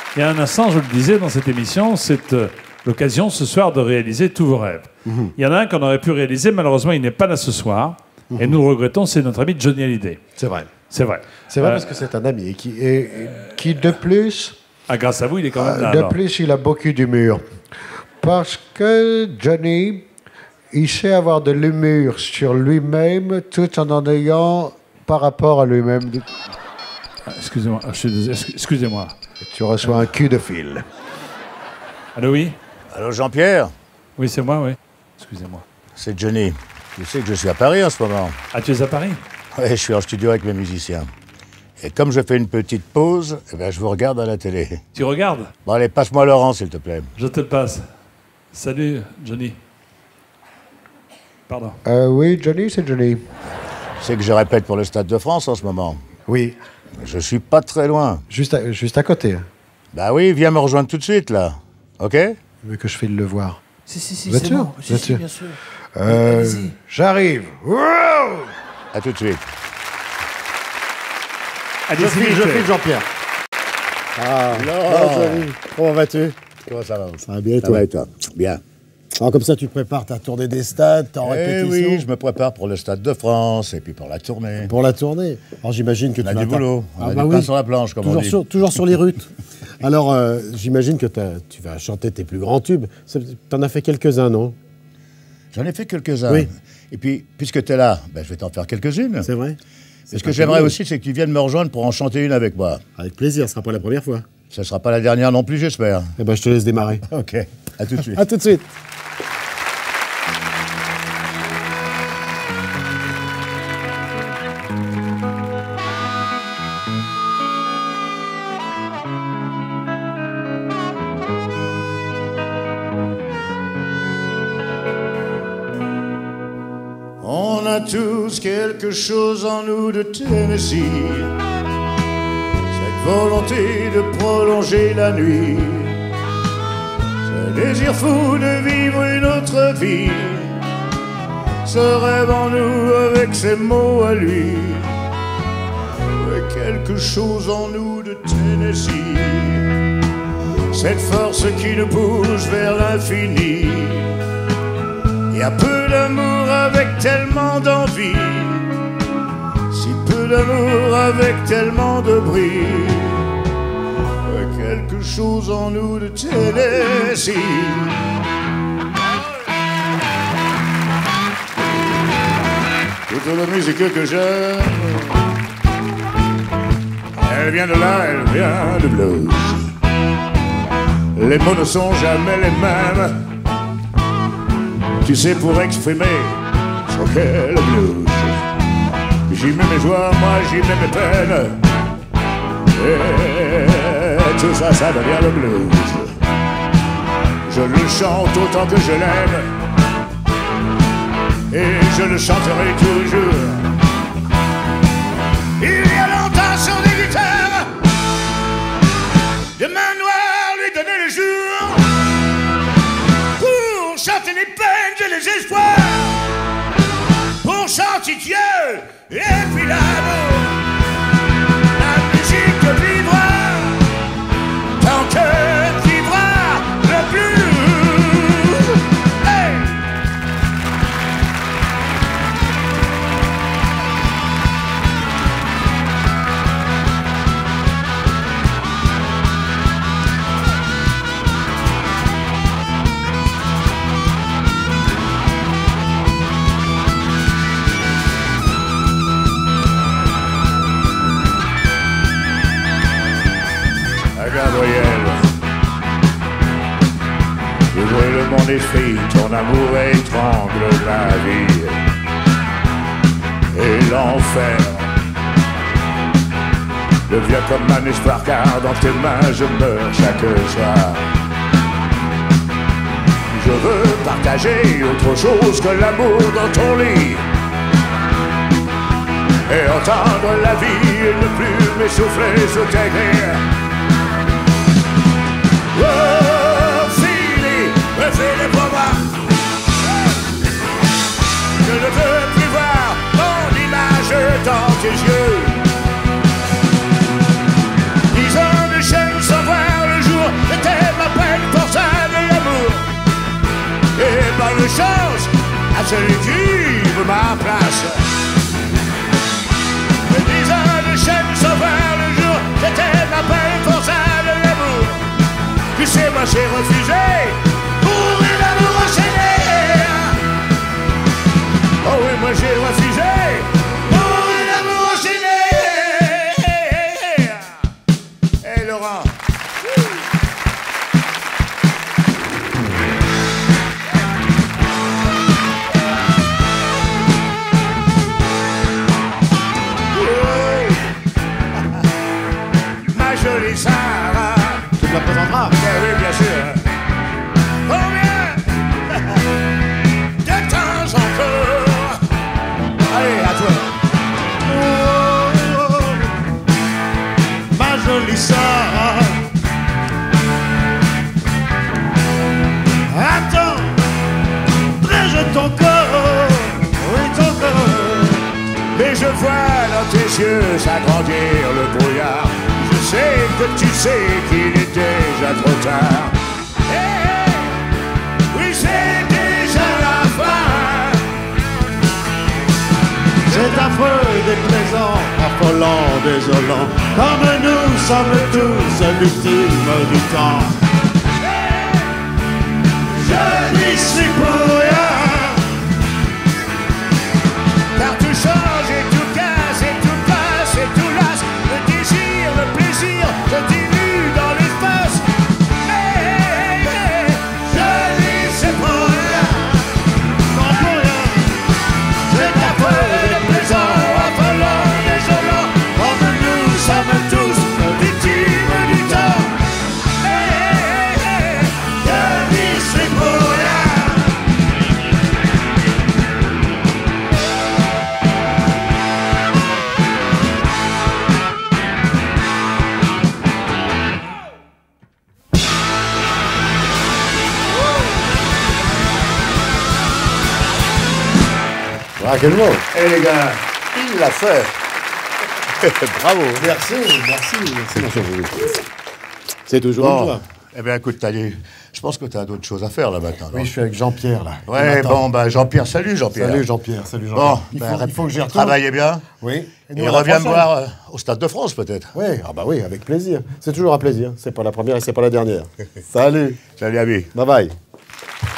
Il y a un instant, je le disais dans cette émission, c'est l'occasion ce soir de réaliser tous vos rêves. Il y en a un qu'on aurait pu réaliser, malheureusement, il n'est pas là ce soir. Et nous le regrettons, c'est notre ami Johnny Hallyday. C'est vrai. C'est vrai. C'est vrai parce que c'est un ami qui de plus... Ah, grâce à vous, il est quand même là. De plus, il a beaucoup d'humour. Parce que Johnny, il sait avoir de l'humour sur lui-même tout en ayant par rapport à lui-même. Excusez-moi, je suis désolé. Excusez-moi. Tu reçois un cul de fil. Allô, oui? Allô, Jean-Pierre? Oui, c'est moi, oui. Excusez-moi. C'est Johnny. Tu sais que je suis à Paris en ce moment. Ah, tu es à Paris? Oui, je suis en studio avec mes musiciens. Et comme je fais une petite pause, eh ben, je vous regarde à la télé. Tu regardes? Bon, allez, passe-moi Laurent, s'il te plaît. Je te le passe. Salut, Johnny. Pardon. Oui, Johnny, c'est Johnny. Tu sais que je répète pour le Stade de France en ce moment. Oui. Je suis pas très loin. Juste à côté. Bah oui, viens me rejoindre tout de suite, là. OK? Tu veux que je file le voir? Si, Bien c'est sûr, bon. bien Si, sûr. bien sûr. J'arrive. Wow. À tout de suite. Je file Jean-Pierre. Ah, salut. Comment vas-tu? Comment ça va? Ça va bien, Ça va et toi? Bien. Alors comme ça, tu prépares ta tournée des stades, t'es en Eh répétition oui, je me prépare pour le Stade de France et puis pour la tournée. pour la tournée. Alors j'imagine que On a tu vas du boulot, on a du pain oui. sur la planche, comme on dit. Toujours sur les routes. Alors, j'imagine que tu vas chanter tes plus grands tubes. T'en as fait quelques-uns, non? J'en ai fait quelques-uns. Oui. Et puis, puisque tu es là, ben, je vais t'en faire quelques-unes. C'est vrai? Ce que j'aimerais aussi, c'est que tu viennes me rejoindre pour en chanter une avec moi. Avec plaisir, ce sera pas la première fois. Ce ne sera pas la dernière non plus, j'espère. Eh ben, je te laisse démarrer. OK, à tout de suite. À tout de suite. On a tous quelque chose en nous de Tennessee. Cette volonté de prolonger la nuit. Ce désir fou de vivre une autre vie. Ce rêve en nous avec ses mots à lui. Quelque chose en nous de Tennessee. Cette force qui nous pousse vers l'infini. Il y a peu d'amour avec tellement d'envie, si peu d'amour avec tellement de bris. Quelque chose en nous de Tennessee. Toute la musique que j'aime, elle vient de là, elle vient de blues. Les mots ne sont jamais les mêmes. Tu sais, pour exprimer ce qu'est le blues. J'y mets mes joies, moi j'y mets mes peines. Et tout ça, ça devient le blues. Je le chante autant que je l'aime. Et je le chanterai toujours. Il y a longtemps sur des guitares, de main noire lui donner le jour. Pour chanter les peines et les espoirs, pour chanter Dieu et puis l'amour. La musique vivra tant que vivra le blues. Hey! Gabriel, tu brûles mon esprit, ton amour étrangle la vie et l'enfer devient comme un espoir, car dans tes mains je meurs chaque soir. Je veux partager autre chose que l'amour dans ton lit et entendre la vie et ne plus m'essouffler sous tes griffes. Oh, fini pour moi. Je ne veux plus voir mon image dans tes yeux. 10 ans de chaîne sans voir le celui qui veut ma place. Le disant de chaîne sauveur le jour, c'était ma peine forçable de l'amour. Tu sais, moi j'ai refusé pour une amour enchaîné. Oh oui, moi j'ai refusé pour une amour enchaîné. Et Laurent. Jolie Sarah. Tu me la présenteras? Oui, bien sûr. Combien de temps encore? Allez, à toi. Oh, ma jolie Sarah. Attends, très ton corps. Oui, ton corps. Mais je vois dans tes yeux s'agrandir le brouillard. Je sais que tu sais qu'il est déjà trop tard. Hey, oui, c'est déjà la fin. C'est affreux, déplaisant, affolant, désolant. Comme nous sommes tous victimes du temps. Hey, je n'y suis pour rien. Car tout change et tout casse et tout passe et tout lasse. Le désir, le plaisir se dilue dans l'espace. Hey, hey, hey, je dis c'est pour rien, non pour rien. C'est affreux, déplaisant, affolant, désolant. Comme nous sommes tous victimes du temps. Hey, hey, hey, je dis c'est pour rien. Ah, quel mot! Eh les gars, il l'a fait. Bravo! Merci, merci. C'est toujours Bon, toi. eh bien écoute, Tali, je pense que tu as d'autres choses à faire là maintenant. Oui, non? je suis avec Jean-Pierre, là. Ouais, bon, bah Jean-Pierre, salut Jean-Pierre. Salut Jean-Pierre, salut Bon, Jean-Pierre. Il faut que j'y retourne. travaillez bien. Oui. nous, Et à la reviens me prochaine. voir au Stade de France peut-être. Oui, ah bah oui, avec plaisir. C'est toujours un plaisir. C'est pas la première et c'est pas la dernière. Salut. Salut ami. Bye bye.